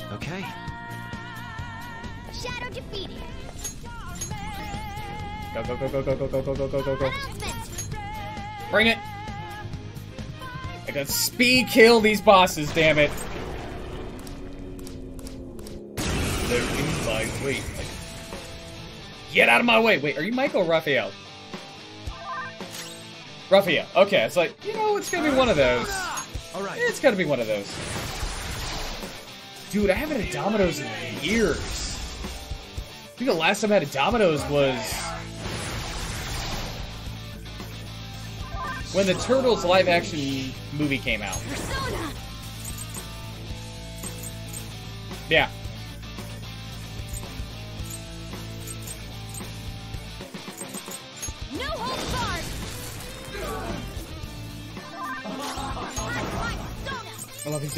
Okay. Shadow defeated. Go, go, go, go, go, go, go, go, go, go, go, go. Bring it! I gotta speed kill these bosses, damn it. They're in my way. Get out of my way! Wait, are you Michael or Raphael? Raphael. Okay, it's like, you know, it's gonna be one of those. Alright. It's gotta be one of those. Dude, I haven't had Domino's in years. I think the last time I had a Domino's was when the Turtles live-action movie came out. Persona. Yeah. No holds barred. I love you.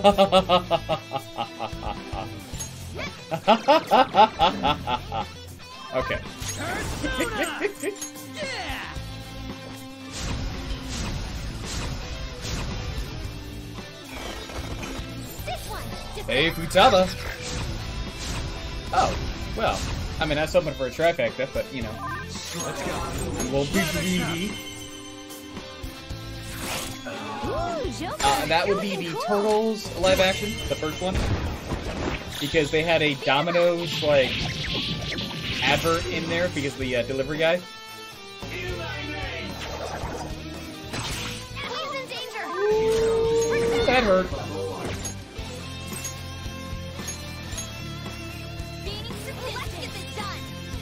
Okay. Hey, Futaba. Oh, well. I mean, I was hoping for a trifecta, but, you know. Let's go. We'll be greedy. Ooh, Joker. That would be the Turtles live action, the first one. Because they had a Domino's, like, advert in there because the delivery guy. He's in danger. That hurt. Gaining support. Let's get this done.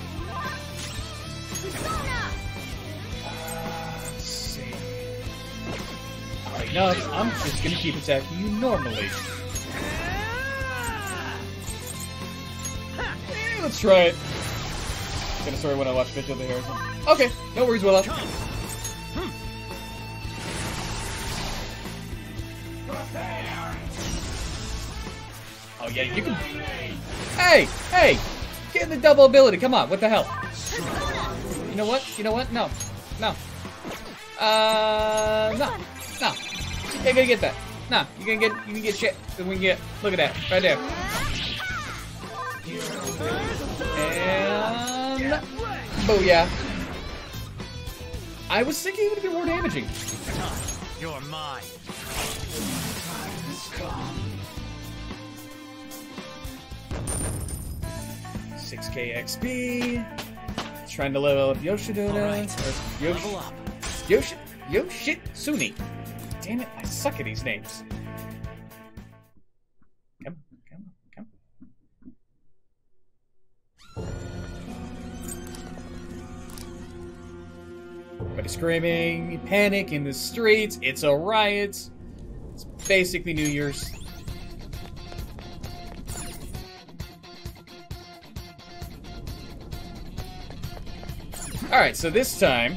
Persona. Let's see. Alright, no, I'm just gonna keep attacking you normally. Let's try it. Gonna start when I watch Mitchell the Harrison. Okay, no worries, Willow. Oh yeah, you can. Hey, hey, get the double ability. Come on, what the hell? You know what? You know what? No, no. No, no. You ain't gonna get that. No, you can get shit. Then we can get. Look at that, right there. And booyah. I was thinking it would be more damaging. You're mine. 6K XP. Trying to level up Yoshiduna. Right. Level up. Yoshitsune. Damn it, I suck at these names. Come. Everybody screaming, panic in the streets, it's a riot. It's basically New Year's. Alright, so this time,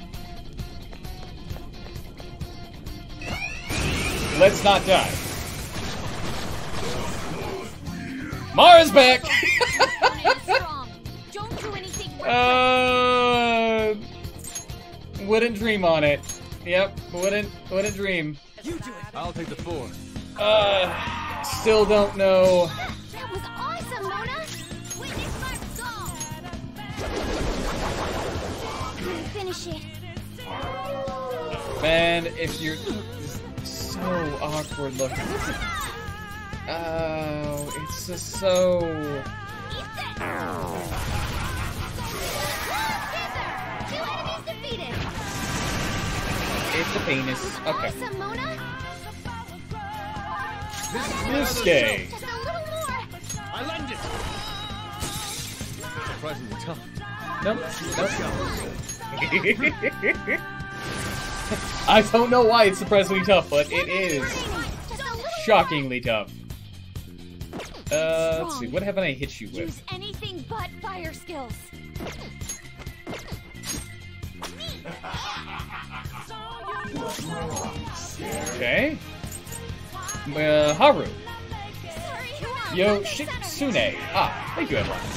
let's not die. Mara's back! Don't do anything. Wouldn't dream on it. Yep, wouldn't dream. You do it. I'll take the 4. Still don't know. That was awesome, Mona. Witness my resolve. Finish it. Man, if you're so awkward looking. Oh, it's just so. It's a penis. Okay. Awesome, Mona. Yusuke. Just a little more. I lend it. Surprisingly tough. Nope. I don't know why it's surprisingly tough, but it is shockingly tough. Let's see. What haven't I hit you with? Use anything but fire skills. Okay. Haru. Yoshitsune. Ah, thank you, everyone.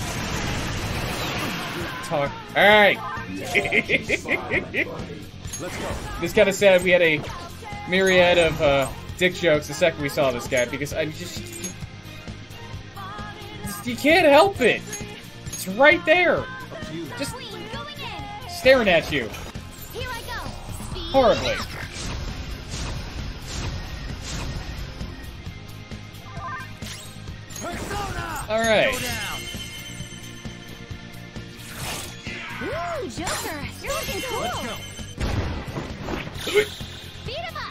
Talk. Alright. Let's go. It's kind of sad we had a myriad of dick jokes the second we saw this guy, because I just. You can't help it. It's right there. Just Queen going in. staring at you. Here I go. Speed. Horribly. Persona! Alright. Go down. Ooh, Joker, you're looking cool. Let's go. Beat him up.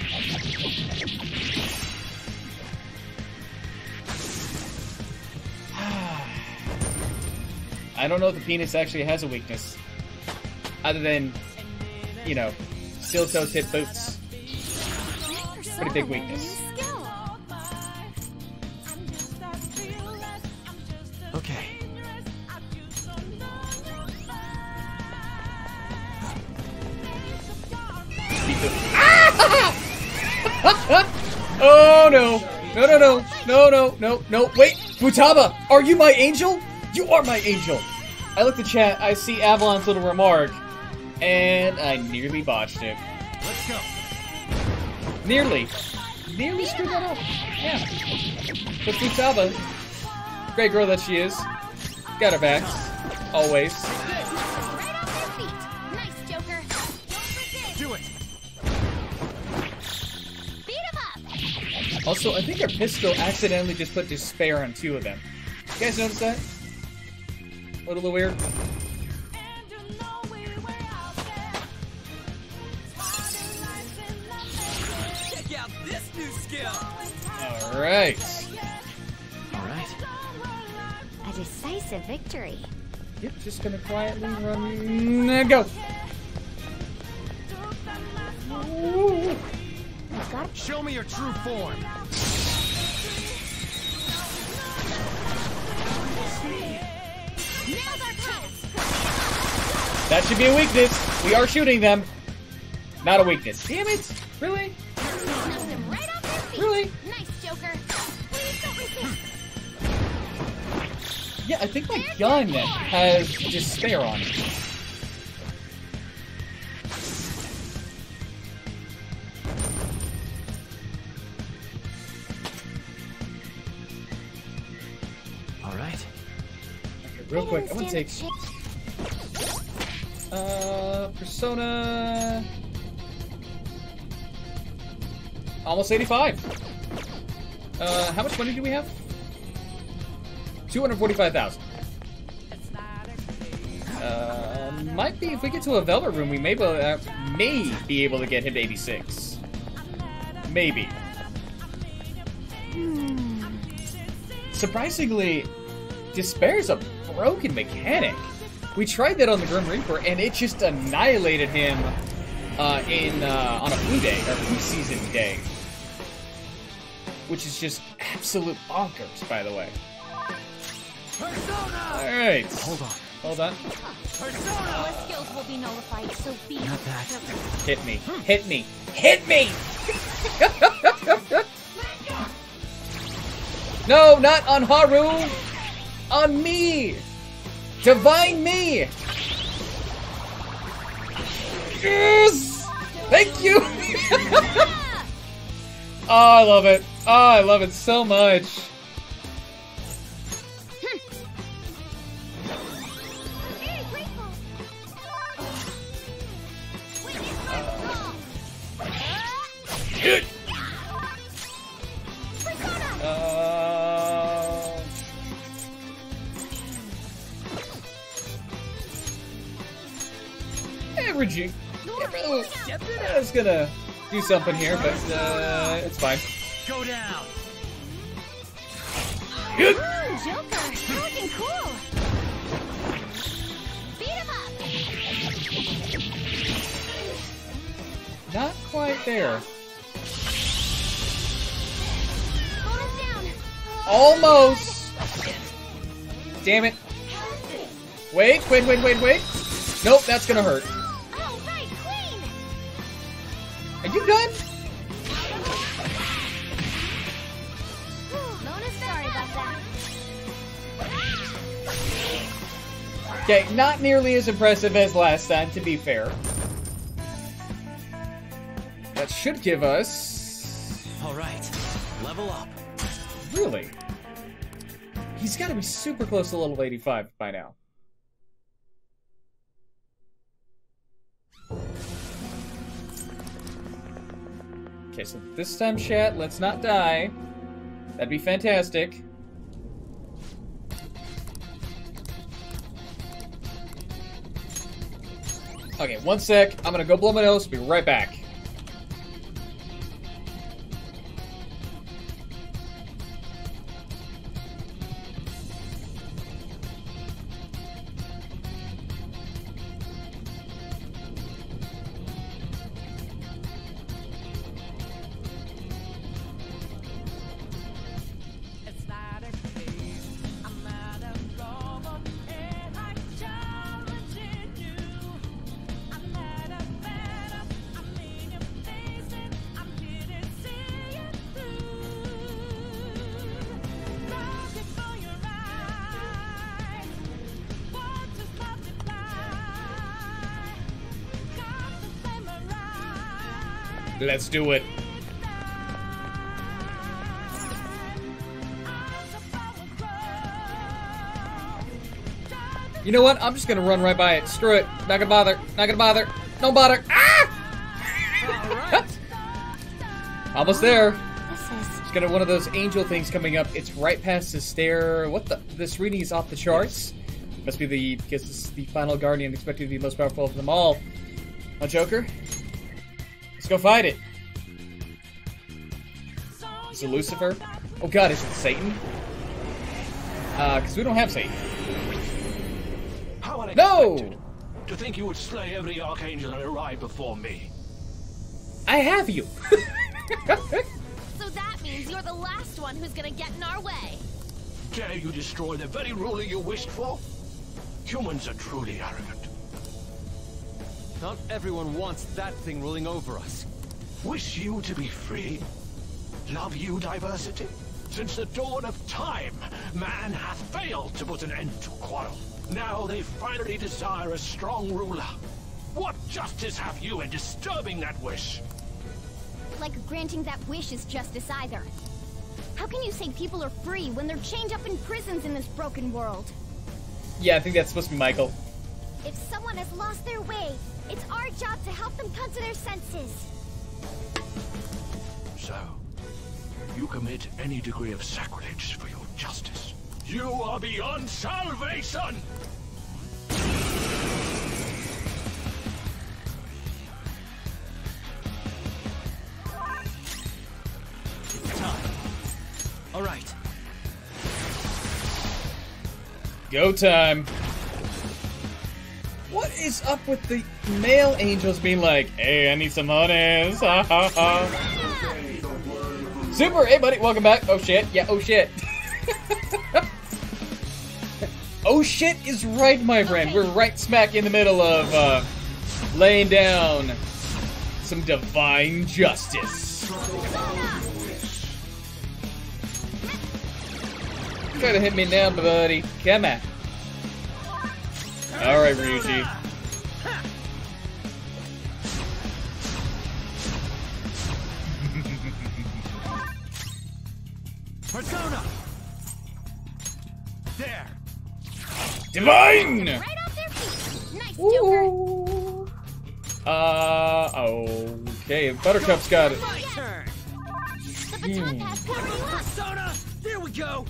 I don't know if the penis actually has a weakness. Other than, you know, steel-toe tip boots. Pretty big weakness. Okay. Oh no! No, no, no! No, no, no, no! Wait! Futaba! Are you my angel? You are my angel! I looked at chat, I see Avalon's little remark, and I nearly botched it. Let's go. Nearly. Nearly screwed that up. Yeah. But Futaba, great girl that she is, got her back. Always. Right off their feet. Nice, Joker. Don't resist. Do it. Beat him up. Also, I think our pistol accidentally just put despair on 2 of them. You guys notice that? A little weird. Check out this new skill. Alright. All right. A decisive victory. Yep, just gonna quietly run and go. Ooh. Show me your true form. Nailed our chance. That should be a weakness. We are shooting them. Not a weakness. Damn it! Really? Knocked them right off their feet. Really? Nice, Joker. Please don't resist. Yeah, I think my gun has despair on it. All right. Okay, real quick, I want to take Persona. Almost 85. How much money do we have? 245,000. Might be if we get to a Velvet room, we may be able to get him to 86. Maybe. Surprisingly, Despair's a broken mechanic. We tried that on the Grim Reaper, and it just annihilated him on a blue day, or blue season day. Which is just absolute bonkers, by the way. Persona! Alright. Hold on. Hold on. Persona! Your skills will be nullified, so be Not that. careful. Hit me. Hit me. Hit me! No, not on Haru! On me! Divine me! Yes! Thank you! Oh, I love it. Oh, I love it so much. Very grateful. Witness my fall. Persona. Averaging. I was gonna do something here, but it's fine. Go down. Ooh, Joker, you're looking cool. Beat him up. Not quite there. Bonus down. Almost. Damn it. Wait. Nope, that's gonna hurt. Oh, right, Queen. Are you done? Bonus sorry about that. Okay, not nearly as impressive as last time, to be fair. That should give us... All right. Level up. Really? He's got to be super close to level 85 by now. Okay, so this time, chat, let's not die. That'd be fantastic. Okay, 1 sec. I'm gonna go blow my nose. Be right back. Let's do it. You know what? I'm just gonna run right by it. Screw it. Not gonna bother. Not gonna bother. Don't bother. Ah! Almost there. It's got one of those angel things coming up. It's right past the stair. What the? This reading is off the charts. Must be because this is the final guardian, expected to be the most powerful of them all. A Joker? Let's go fight it. Is it Lucifer? Oh god, is it Satan? Because we don't have Satan. How unexpected. No! To think you would slay every archangel and arrive before me. I have you. So that means you're the last one who's gonna get in our way. Dare you destroy the very ruler you wished for? Humans are truly arrogant. Not everyone wants that thing ruling over us. Wish you to be free. Love you diversity. Since the dawn of time, man hath failed to put an end to quarrel. Now they finally desire a strong ruler. What justice have you in disturbing that wish? Like granting that wish is justice either. How can you say people are free when they're chained up in prisons in this broken world? Yeah, I think that's supposed to be Michael. If someone has lost their way, it's our job to help them come to their senses. So, you commit any degree of sacrilege for your justice. You are beyond salvation! It's time. All right. Go time. What is up with the male angels being like, hey, I need some honeys. Ha ha ha. Super, hey buddy, welcome back. Oh shit, yeah, oh shit. Oh shit is right, my friend. We're right smack in the middle of laying down some divine justice. Try to hit me now, buddy. Come on. Alright, Ryuji. Persona! There! Divine! Right off their feet. Nice, Joker. Ooh. Okay, Buttercup's got it. My turn! The baton pass coming up. Persona! There we go!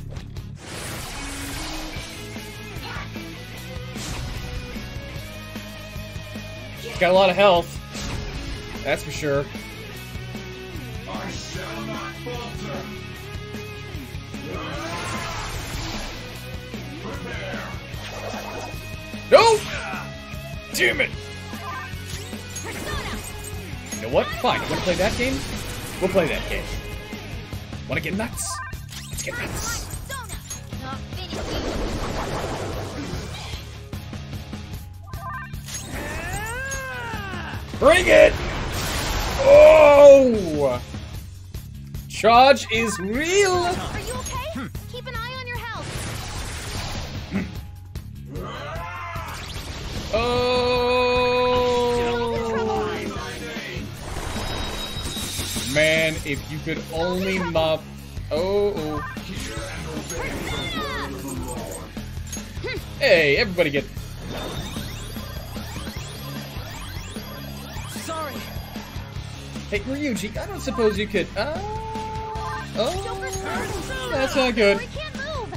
Got a lot of health. That's for sure. I shall not falter. Prepare. No! Damn it! Persona. You know what? Fine. You wanna play that game? We'll play that game. Wanna get nuts? Let's get nuts. Persona. Not finished Bring it! Oh! Charge is real! Are you okay? Keep an eye on your health. Oh! Man, if you could only mop. Oh. Persona. Hey, everybody get... Sorry. Hey, Ryuji, I don't suppose you could... Joker's hurt. That's not good. We can't move.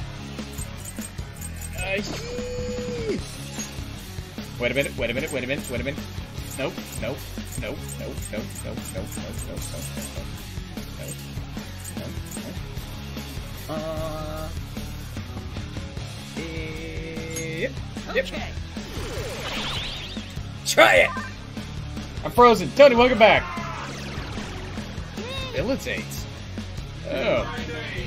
Wait a minute, wait a minute, wait a minute, wait a minute. Nope, nope, nope, nope, nope, nope, nope, nope, nope, nope, nope, nope, nope. Okay. Try it! I'm frozen. Tony, welcome back. Militates. Oh.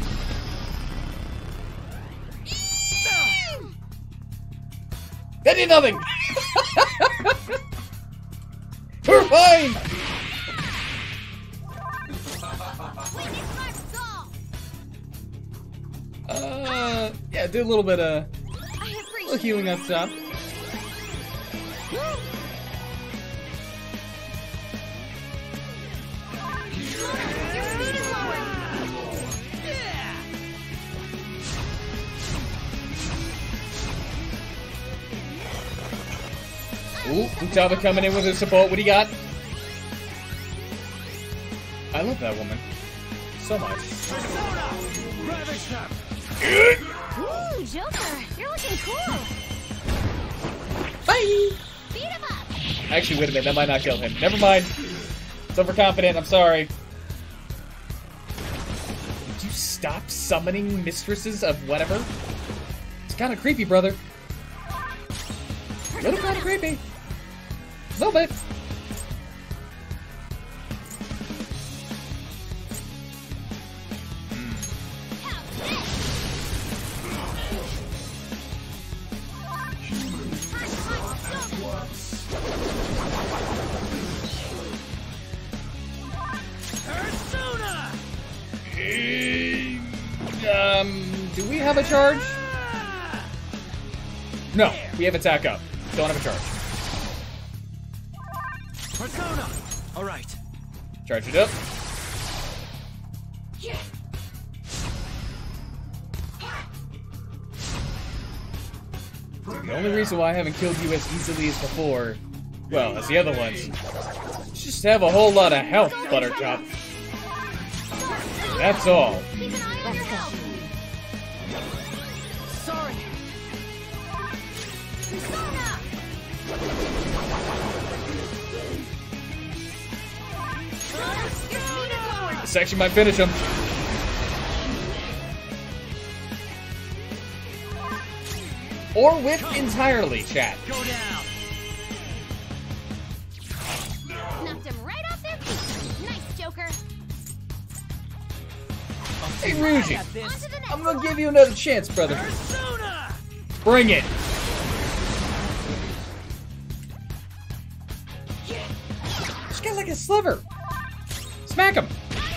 That did nothing! We're fine! Yeah, do a little bit of healing up top. Ooh, Futaba coming in with his support. What do you got? I love that woman so much. Ooh, Joker, you're looking cool. Bye! Beat him up. Actually, wait a minute. That might not kill him. Never mind. It's overconfident. I'm sorry. Did you stop summoning mistresses of whatever? It's kind of creepy, brother. A little kind of creepy. A little bit. Do we have a charge? No, we have attack up. Don't have a charge. Persona. All right. Charge it up. The only reason why I haven't killed you as easily as before, well, as the other ones, is just have a whole lot of health, Buttercup. That's all. Keep an eye on your health. Sorry. Persona. This actually might finish him. Or whip entirely, chat. Go down. Knocked him right off their feet. Nice, Joker. Hey, Ryuji, Got this. On to the next. I'm gonna give you another chance, brother. Persona. Bring it. This guy's like a sliver. Smack him.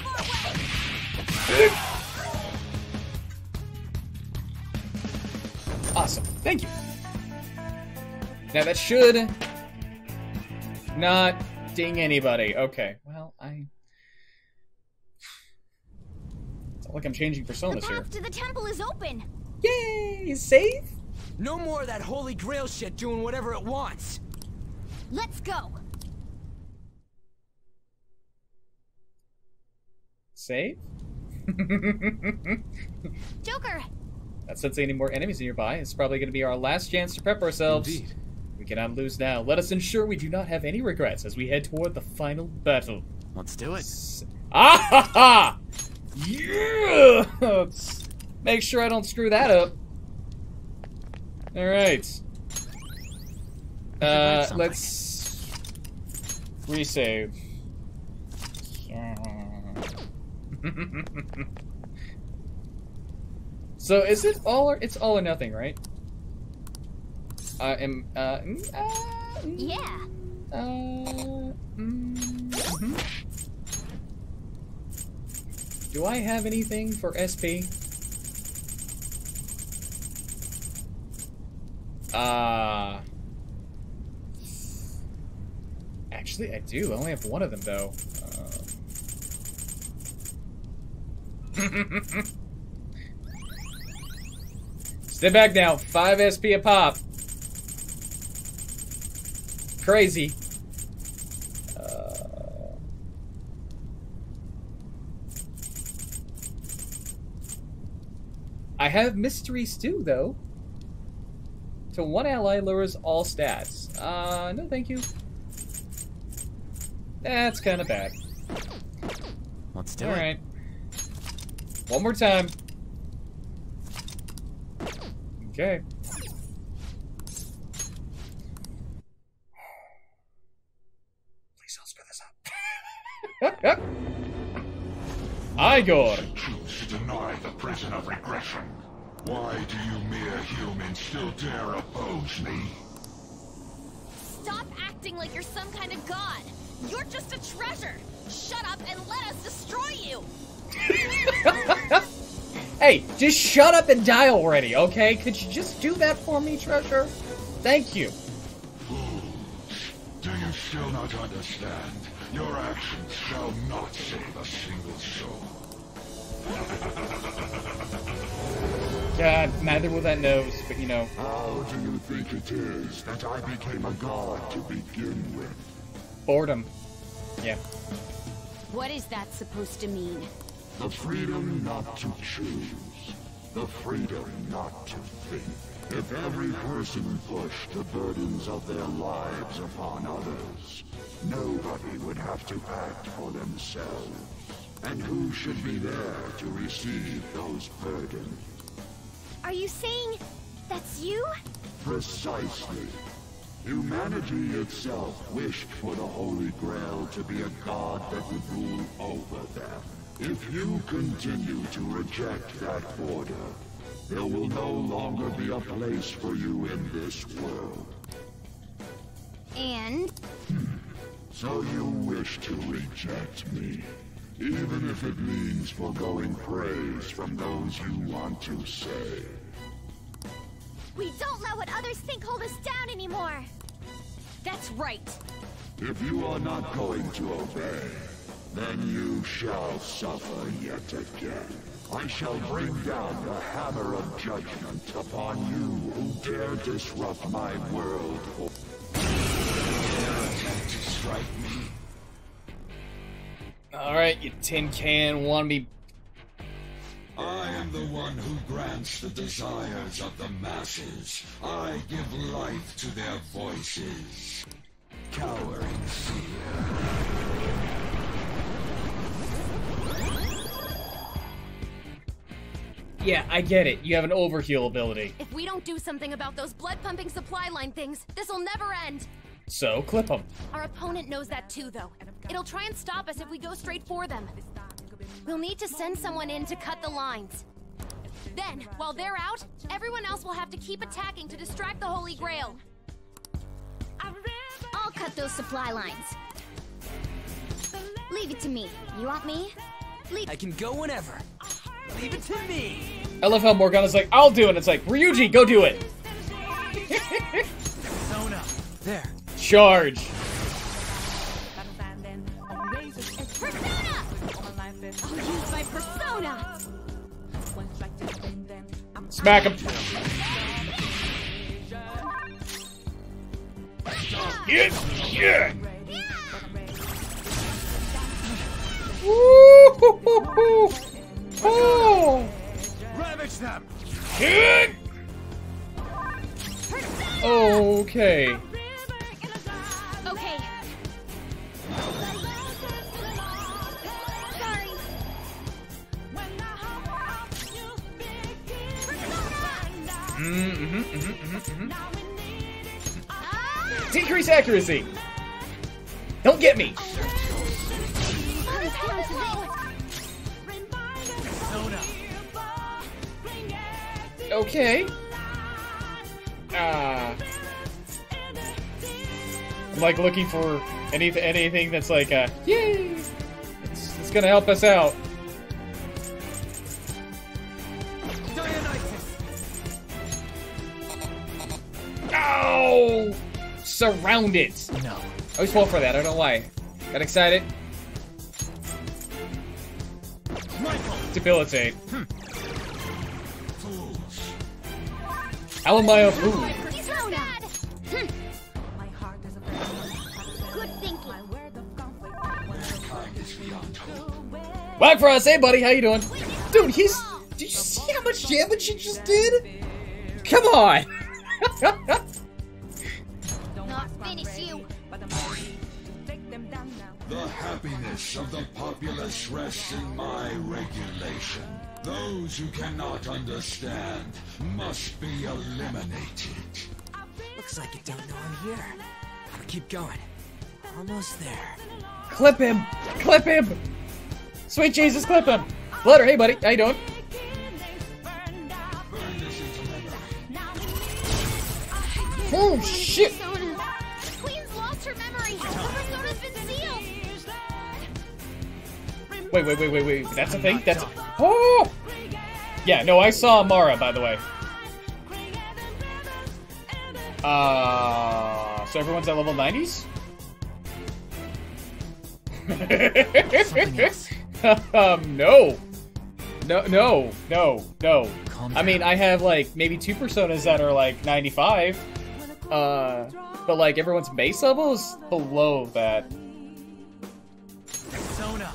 Awesome. Thank you. Now that should not ding anybody. Okay. Well, it's not like I'm changing The personas here. path to the temple is open. Yay! Safe? No more of that holy grail shit doing whatever it wants. Let's go. Safe? Joker. Not sensing any more enemies nearby. It's probably going to be our last chance to prep ourselves. Indeed. We cannot lose now. Let us ensure we do not have any regrets as we head toward the final battle. Let's do it. Ah ha ha! Yeah! Let's make sure I don't screw that up. Alright. Let's resave. So is it all or it's all or nothing, right? Yeah. Do I have anything for SP? Actually, I do. I only have one of them, though. Step back now. 5 SP a pop. Crazy. I have Mystery Stew, though. To 1 ally lowers all stats. No thank you. That's kind of bad. Let's do it. Alright. One more time. Okay. Please don't screw this up. Igor! Choose to deny the prison of regression. Why do you mere humans still dare oppose me? Stop acting like you're some kind of god. You're just a treasure. Shut up and let us destroy you. Hey, just shut up and die already, okay? Could you just do that for me, treasure? Thank you. Fools, do you still not understand? Your actions shall not save a single soul. God, neither will that nose, but you know. How do you think it is that I became a god to begin with? Boredom. Yeah. What is that supposed to mean? The freedom not to choose. The freedom not to think. If every person pushed the burdens of their lives upon others, nobody would have to act for themselves. And who should be there to receive those burdens? Are you saying that's you? Precisely. Humanity itself wished for the Holy Grail to be a god that would rule over them. If you continue to reject that order, there will no longer be a place for you in this world. And? So you wish to reject me, even if it means foregoing praise from those you want to save. We don't let what others think hold us down anymore. That's right. If you are not going to obey, then you shall suffer yet again. I shall bring down the hammer of judgment upon you who dare disrupt my world. Dare attempt to strike me. Alright, you tin can wannabe. I am the one who grants the desires of the masses. I give life to their voices. Cowering fear. Yeah, I get it. You have an overheal ability. If we don't do something about those blood-pumping supply line things, this'll never end. So, clip them. Our opponent knows that too, though. It'll try and stop us if we go straight for them. We'll need to send someone in to cut the lines. Then, while they're out, everyone else will have to keep attacking to distract the Holy Grail. I'll cut those supply lines. Leave it to me. You want me? I can go whenever. Leave it to me. I love how Morgana's like, I'll do it. It's like, Ryuji, go do it. Persona. There. Charge. Persona! I'll use my persona! Smack him. Yeah. Woo! Oh! Ravage them. Good. Okay. Okay. Sorry. Decrease accuracy. Don't get me. Okay. I'm like looking for anything that's like yay! It's gonna help us out. Ow! Surrounded. No. I always fall for that. I don't know why. Got excited. Debilitate. How am I a fool? He's so bad. Good thinking. Whack for us, hey buddy, how you doing? Dude, he's... Did you see how much damage he just did? Come on! Not finish you. The happiness of the populace rests in my regulation. Those who cannot understand must be eliminated. Looks like you don't know I'm here. Gotta keep going. Almost there. Clip him! Clip him! Sweet Jesus, clip him! Flutter, hey buddy, how you doing? Oh shit! Persona. The Queen's lost her memory. The Persona's been sealed. Wait, that's a thing? That's... Oh! Yeah, no, I saw Mara, by the way. So everyone's at level 90s? No. No. I mean, I have, like, maybe 2 personas that are, like, 95. But, like, everyone's base level is below that. Persona.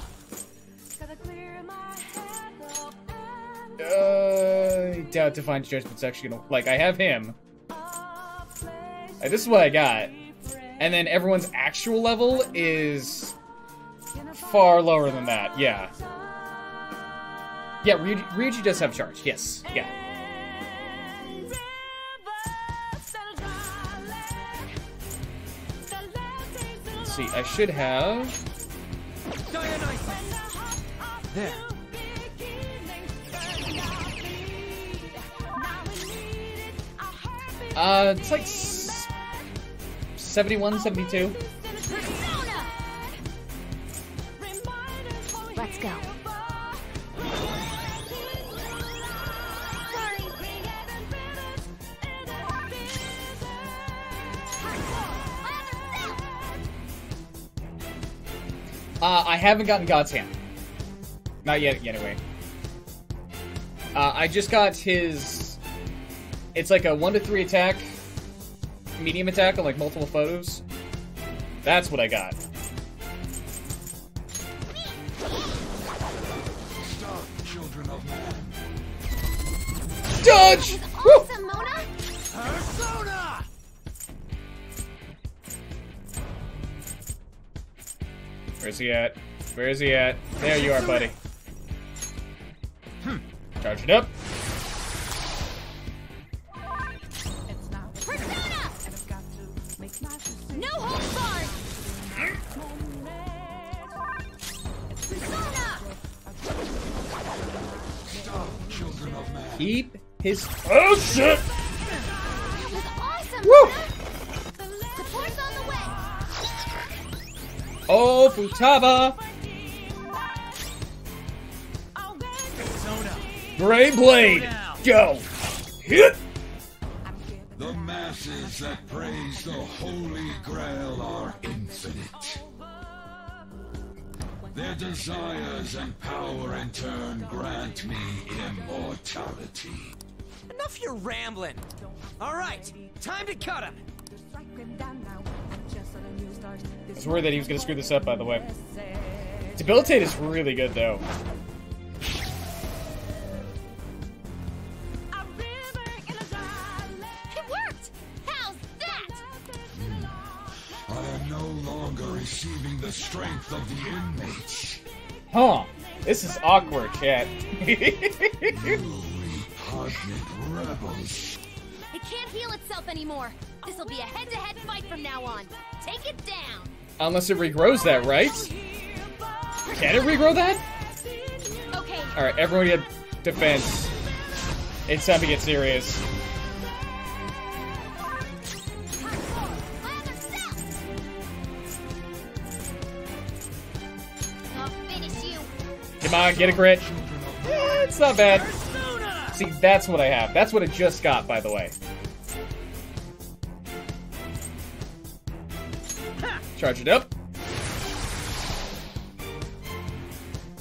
I doubt Divine Judgment's actually gonna... Like, I have him. This is what I got. And then everyone's actual level is far lower than that, yeah. Yeah, Ryuji does have charge, yes, yeah. Let's see, I should have... There. It's like 71, 72. Persona. Let's go. I haven't gotten God's Hand. Not yet, anyway. I just got his... It's like a 1 to 3 attack, medium attack on like multiple photos. That's what I got. Stop, children of man. Dodge! Woo! Awesome, Mona. Persona! Where's he at? Where is he at? There you are, buddy. Charge it up. Persona. No holds barred. Persona. Stop, children of man. Keep his... Oh, shit! That was awesome, Woo! Mona. Support's on the way. Oh, Futaba! Persona. Gray Blade! Go! Hit! The masses that praise the Holy Grail are infinite. Their desires and power in turn grant me immortality. Enough your rambling. All right, time to cut him. I was worried that he was gonna screw this up, by the way. Debilitate is really good, though. It worked. How's that? I am no longer receiving the strength of the inmates. Huh. This is awkward, chat. You repugnant rebels. It can't heal itself anymore. This'll be a head-to-head fight from now on. Take it down. Unless it regrows that, right? Can it regrow that? Okay. Alright, everyone get defense. It's time to get serious. I'll finish you. Come on, get a crit. It's not bad. See, that's what I have. That's what it just got, by the way. Charge it up.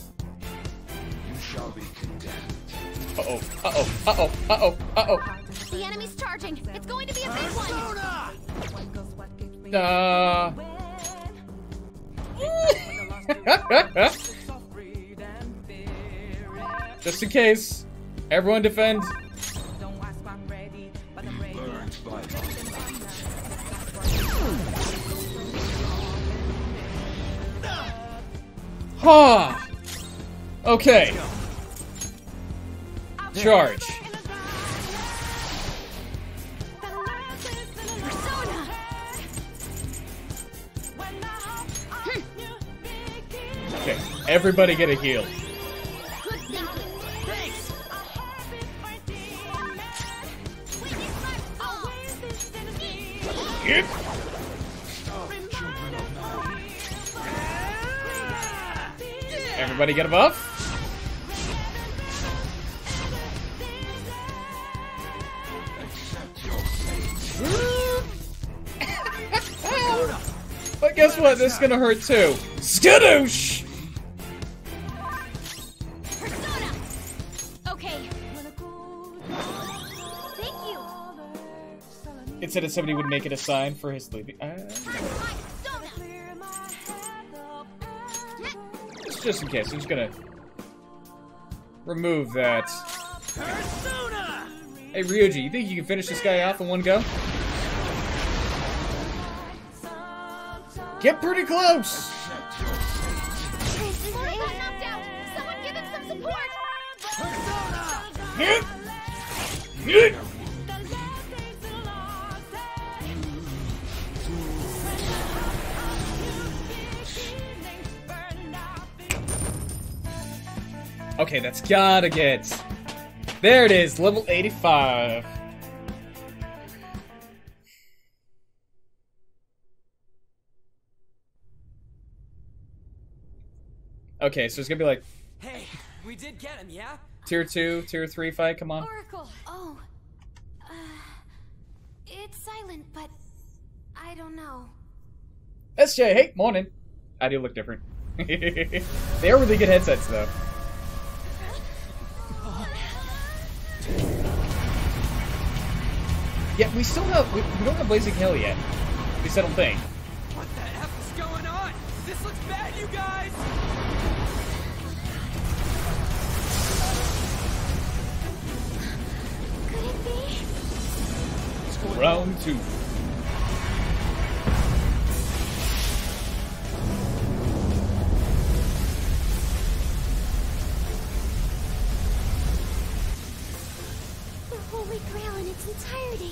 You shall be condemned. Uh-oh, uh-oh, uh-oh, uh-oh, uh-oh. The enemy's charging. It's going to be a big one. Just in case. Everyone defend. Ha! Okay. Charge. Persona. Okay, everybody get a heal. Good thinking. Thanks! Yep. Everybody get a buff. But guess what? This is gonna hurt too. Skadoosh! Persona. Okay. Thank you. It said that somebody would make it a sign for his leaving. Just in case, I'm just gonna remove that. Persona! Hey Ryuji, you think you can finish this guy off in one go? Get pretty close! Laura got knocked out. Someone give him some support. Okay, that's gotta get. There it is, level 85. Okay, so it's gonna be like Hey, we did get him, yeah? tier 2, tier 3 fight, come on. Oracle. Oh. It's silent, but I don't know. SJ, hey, morning. I do look different. They are really good headsets, though. Yeah, we still have, we don't have Blazing Hill yet. At least I don't think. What the F is going on? This looks bad, you guys! Could it be? Round 2. The Holy Grail in its entirety.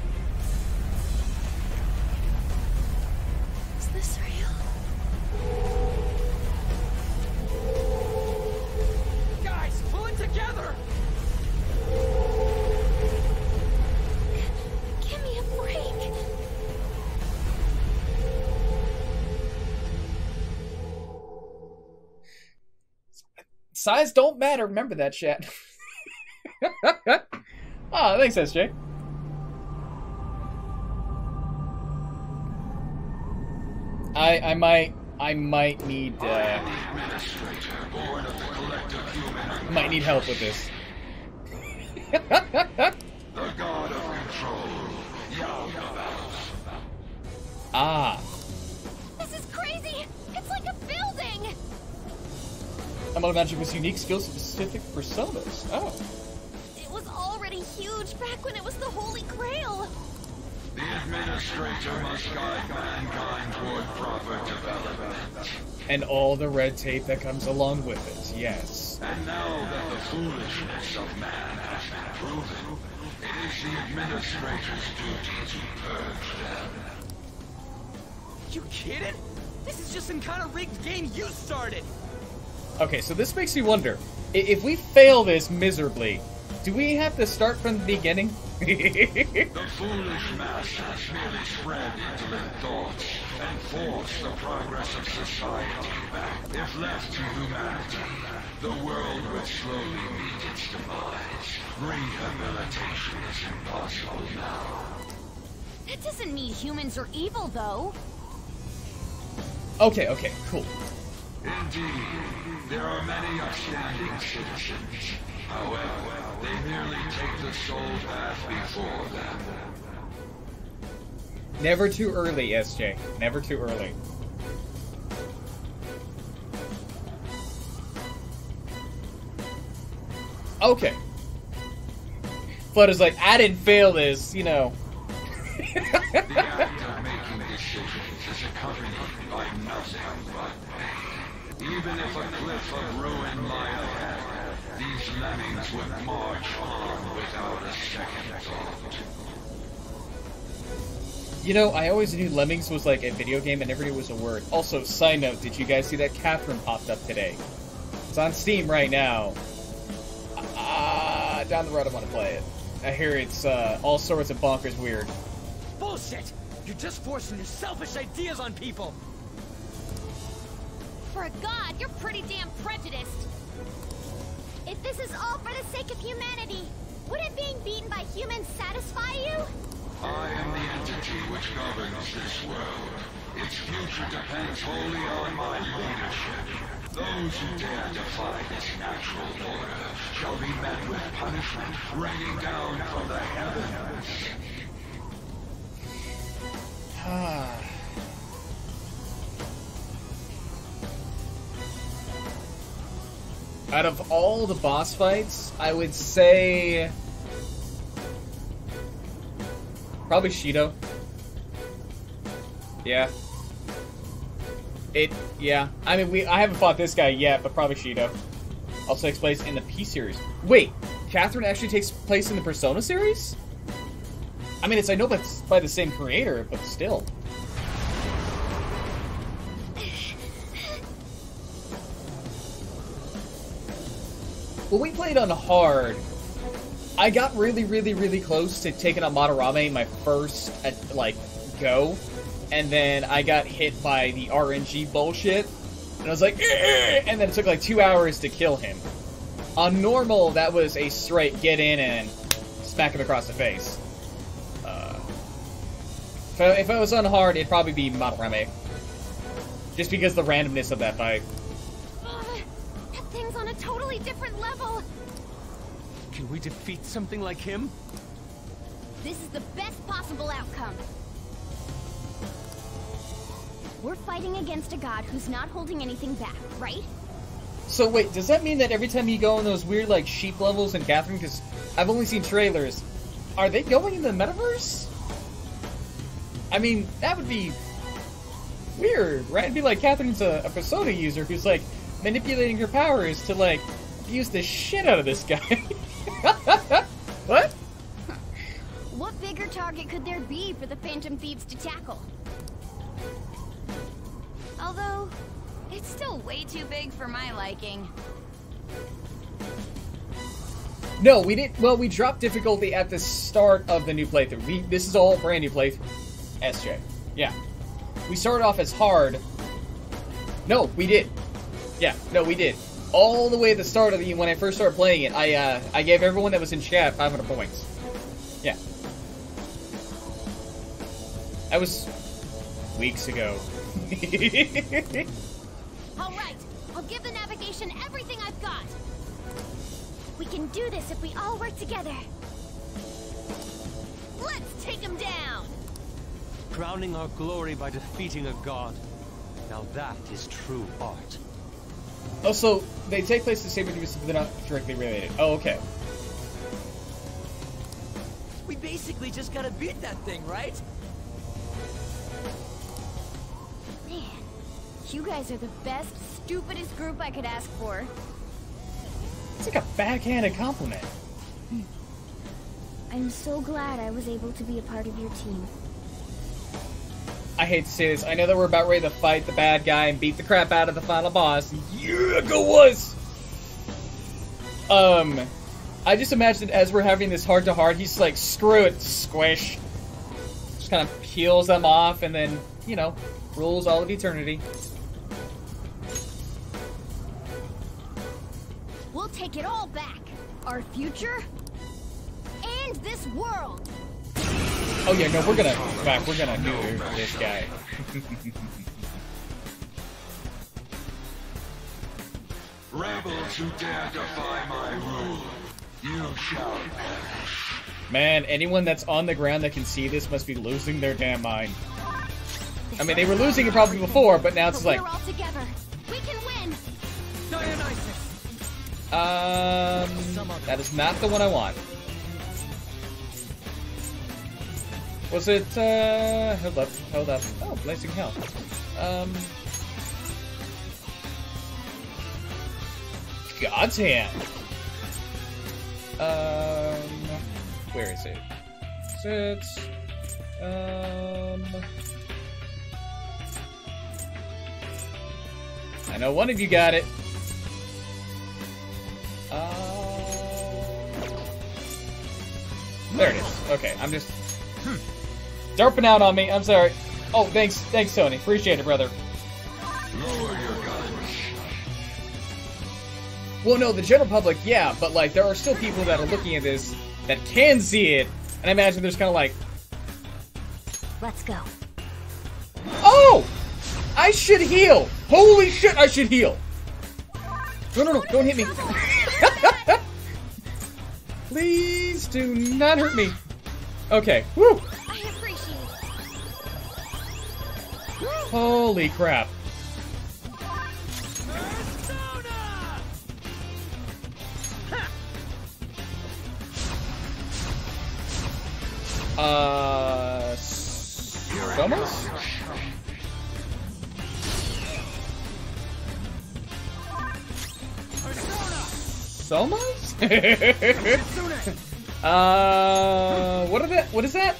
Is this real? Guys, pull it together! Give me a break. Size don't matter, remember that, chat. Oh, thanks, SJ. I might need might need help with this. The god of control, Yaldabaoth. Ah, This is crazy. It's like a building. Emerald Magic was unique skills specific personas. Oh. It was already huge back when it was the Holy Grail. The administrator must guide mankind toward proper development. And all the red tape that comes along with it, yes. And now that the foolishness of man has been proven, it is the administrator's duty to purge them. You kidding? This is just some kind of rigged game you started! Okay, so this makes me wonder, if we fail this miserably, do we have to start from the beginning? The foolish masses merely spread intimate thoughts and force the progress of society back. If left to humanity, the world would slowly meet its demise. Rehabilitation is impossible now. That doesn't mean humans are evil, though. Okay, cool. Indeed, there are many upstanding citizens, However, they merely take the soul path before them. Never too early, SJ. Never too early. Okay. Flood is like, I didn't fail this, you know. The act of making decisions is accompanied by nothing but pain. Even if a cliff of ruin lie ahead, these lemmings would march on without a second thought. You know, I always knew Lemmings was like a video game and never knew it was a word. Also, side note, did you guys see that Catherine popped up today? It's on Steam right now. Down the road I want to play it. I hear it's all sorts of bonkers weird. Bullshit! You're just forcing your selfish ideas on people! For a god, you're pretty damn prejudiced. If this is all for the sake of humanity, wouldn't being beaten by humans satisfy you? I am the entity which governs this world. Its future depends wholly on my leadership. Those who dare defy this natural order shall be met with punishment raining down from the heavens. Out of all the boss fights, I would say probably Shido. Yeah. Yeah. I mean, I haven't fought this guy yet, but probably Shido. Also takes place in the P series. Wait, Catherine actually takes place in the Persona series? I mean, I know that's by the same creator, but still. When we played on hard, I got really, really, really close to taking on Madarame my first, go. And then I got hit by the RNG bullshit. And I was like, eh! And then it took like 2 hours to kill him. On normal, that was a straight get in and smack him across the face. If I was on hard, it'd probably be Madarame. Just because the randomness of that fight. That thing's on a totally different level. Can we defeat something like him? This is the best possible outcome. We're fighting against a god who's not holding anything back, right? So wait, does that mean that every time you go in those weird, like, sheep levels in Catherine, because I've only seen trailers, are they going in the metaverse? I mean, that would be weird, right? It'd be like Catherine's a Persona user who's, like, manipulating her powers to, like, use the shit out of this guy. What? What bigger target could there be for the Phantom Thieves to tackle? Although, it's still way too big for my liking. No, we didn't. Well, we dropped difficulty at the start of the new playthrough. This is all brand new playthrough. SJ. Yeah. We started off as hard. No, we did. Yeah, no, we did. All the way at the start of when I first started playing it, I gave everyone that was in chat 500 points. Yeah. That was weeks ago. All right, I'll give the navigation everything I've got. We can do this if we all work together. Let's take him down. Crowning our glory by defeating a god. Now that is true art. Oh, so they take place the same universe, but they're not directly related. Oh, okay. We basically just gotta beat that thing, right? Man, you guys are the best, stupidest group I could ask for. It's like a backhanded compliment. I'm so glad I was able to be a part of your team. I hate to say this. I know that we're about ready to fight the bad guy and beat the crap out of the final boss. Yeah, go us! I just imagined as we're having this heart-to-heart, he's like, screw it, squish. Just kind of peels them off and then, you know, rules all of eternity. We'll take it all back. Our future and this world. Oh yeah, no, we're gonna neuter this guy. Rebels who dare defy my rule, you shall perish. Man, anyone that's on the ground that can see this must be losing their damn mind. I mean, they were losing it probably before, but now it's like... We're all together. We can win! That is not the one I want. Was it, hold up. Oh, Blazing Hell. God's Hand. Where is it? Is it, I know one of you got it. There it is. Okay, I'm just derping out on me. I'm sorry. Oh, thanks, Tony. Appreciate it, brother. Lower your guns. Well, no, the general public, yeah, but like there are still people that are looking at this that can see it, and I imagine there's kind of like, Let's go. oh, I should heal. Holy shit, I should heal. No, don't hit me. Please do not hurt me. Okay, woo. I appreciate it. Holy crap. Somos? Somos? What is that?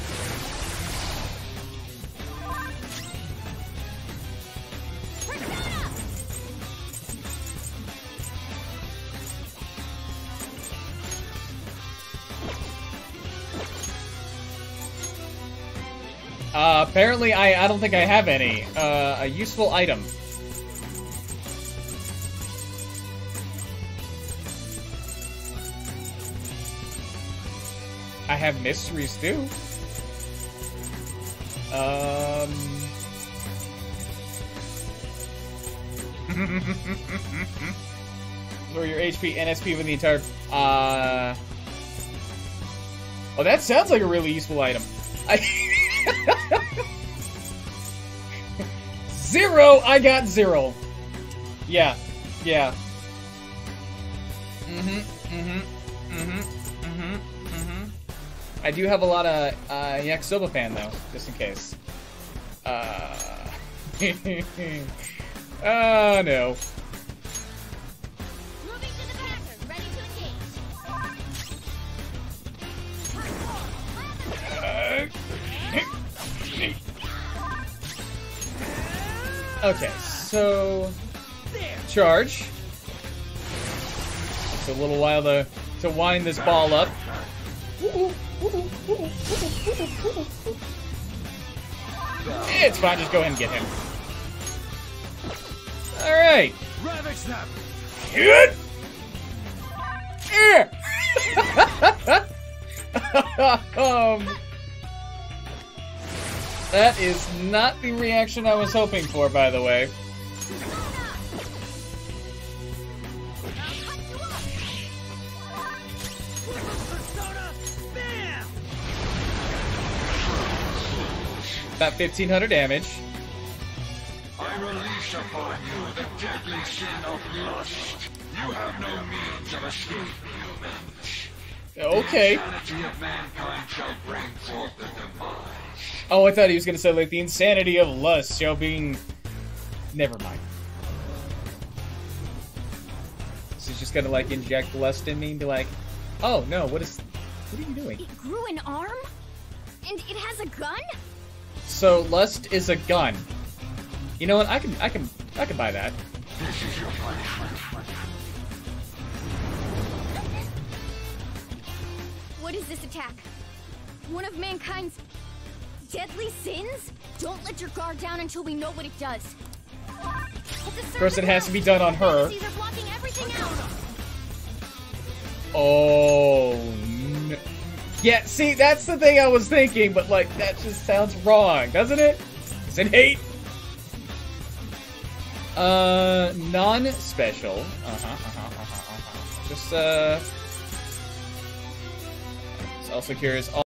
Apparently I don't think I have any. A useful item. I have mysteries too. Or your HP, NSP with the entire. Oh, that sounds like a really useful item. Zero. I got 0. Yeah. I do have a lot of Yakisoba fan though, just in case. Oh no. Moving to the packer, ready to engage. Okay, so charge. It's a little while to wind this ball up. It's fine, just go ahead and get him. Alright. Hit! That is not the reaction I was hoping for, by the way. About 1,500 damage. I release upon you the deadly sin of lust. You have no means of escape, humans. Okay. The insanity of mankind shall bring forth the demise. Oh, I thought he was gonna say, like, the insanity of lust shall be... Never mind. So he's just gonna, like, inject lust in me and be like, oh, no, what are you doing? It grew an arm? And it has a gun? So, lust is a gun. You know what, I can buy that. This is your punishment. What is this attack? One of mankind's deadly sins? Don't let your guard down until we know what it does. Of course, it has to be done on her. They're blocking everything out. Oh, no. Yeah, see, that's the thing I was thinking, but, like, that just sounds wrong, doesn't it? Does it hate? Non-special. Just, also curious.